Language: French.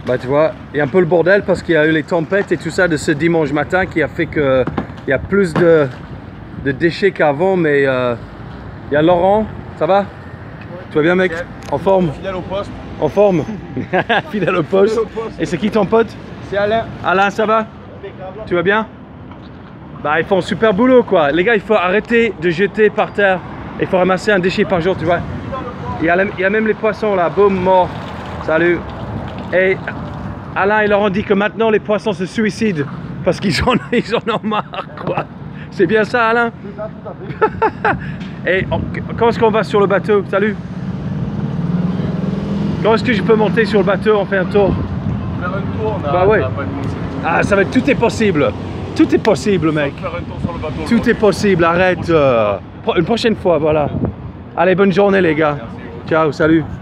Bah tu vois, il y a un peu le bordel parce qu'il y a eu les tempêtes et tout ça de ce dimanche matin qui a fait que il y a plus de déchets qu'avant, mais il y a Laurent, ça va? Tu vas bien mec? En forme? Fidèle au poste. En forme? Fidèle au poste. Et c'est qui ton pote? C'est Alain. Alain, ça va? Tu vas bien? Bah ils font un super boulot quoi. Les gars, il faut arrêter de jeter par terre. Il faut ramasser un déchet par jour, tu vois. Il y a même les poissons là, boum, mort. Salut. Et Alain et Laurent dit que maintenant les poissons se suicident parce qu'ils en ont marre quoi. C'est bien ça Alain? Et comment est-ce qu'on va sur le bateau? Salut. Comment est-ce que je peux monter sur le bateau? On fait un tour. Faire un tour, Bah ouais. Ah ça va être, tout est possible. Tout est possible mec. Faire un tour sur le bateau. Tout est possible, arrête. Une prochaine fois, voilà. Allez, bonne journée les gars. Merci. Ciao, salut.